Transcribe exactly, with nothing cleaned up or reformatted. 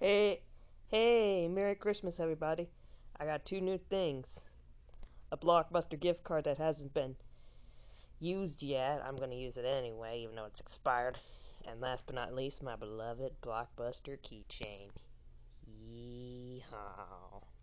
Hey, hey, Merry Christmas, everybody. I got two new things. A Blockbuster gift card that hasn't been used yet. I'm gonna use it anyway, even though it's expired. And last but not least, my beloved Blockbuster keychain. Yeehaw.